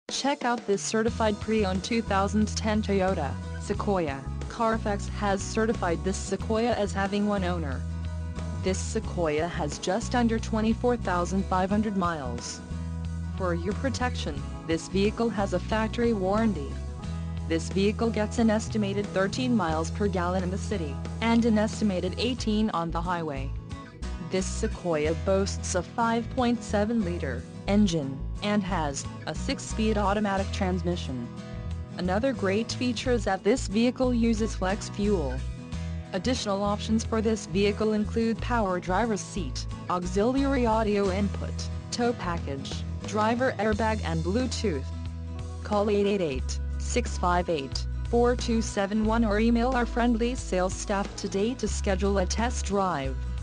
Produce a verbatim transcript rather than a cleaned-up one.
Check out this certified pre-owned two thousand ten Toyota Sequoia. Carfax has certified this Sequoia as having one owner. This Sequoia has just under twenty-four thousand five hundred miles. For your protection, this vehicle has a factory warranty. This vehicle gets an estimated thirteen miles per gallon in the city, and an estimated eighteen on the highway. This Sequoia boasts a five point seven liter engine, and has a six-speed automatic transmission. Another great feature is that this vehicle uses flex fuel. Additional options for this vehicle include power driver's seat, auxiliary audio input, tow package, driver airbag and Bluetooth. Call eight eight eight, six five eight, four two seven one or email our friendly sales staff today to schedule a test drive.